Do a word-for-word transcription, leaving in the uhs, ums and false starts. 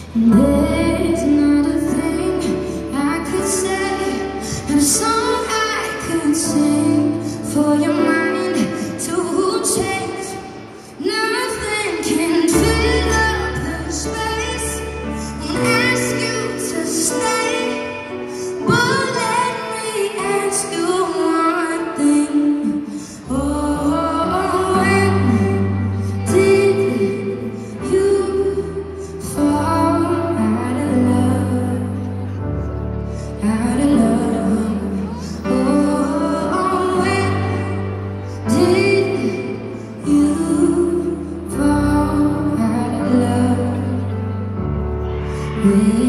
There's not a thing I could say, not a song I could sing for your mind to change. Nothing can fill up the space. Won't ask you to stay, but let me ask you one thing. Oh, when did you fall out of love? Out of love. Oh, when did you fall out of love? When